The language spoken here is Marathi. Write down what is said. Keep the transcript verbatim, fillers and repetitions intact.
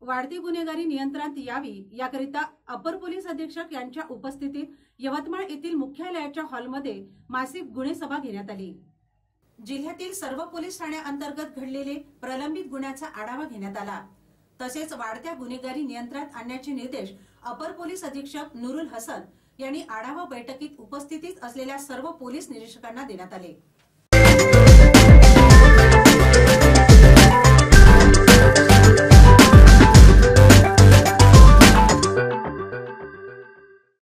वाढती गुन्हेगारी नियंत्रणात यावी याकरिता अपर पोलीस अधीक्षक यांच्या उपस्थितीत यवतमाळ येथील मुख्यालयाच्या हॉलमध्ये मासिक गुन्हे सभा घेण्यात आली। जिल्ह्यातील सर्व पोलीस ठाण्यांतर्गत घडलेले प्रलंबित गुन्ह्याचा आढावा घेण्यात आला। तसेच वाढत्या गुन्हेगारी नियंत्रणात आणण्याचे निर्देश अपर पोलीस अधीक्षक नुरुल हसन यांनी आढावा बैठकीत उपस्थितीत असलेल्या सर्व पोलीस निरीक्षकांना देण्यात आले।